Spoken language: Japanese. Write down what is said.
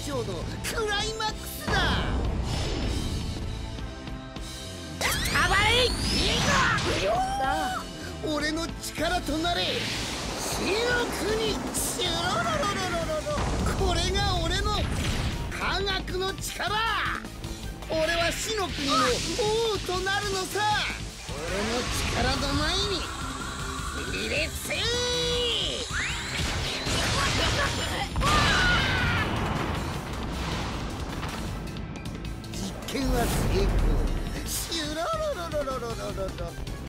章のクライマックスだ。たばれいいか俺の力となれ死の国シュロロロロロロロ。これが俺の科学の力。俺は死の国の王となるのさ。俺の力の前に入れせー。実験は成功。シュロロロロロロロロロ。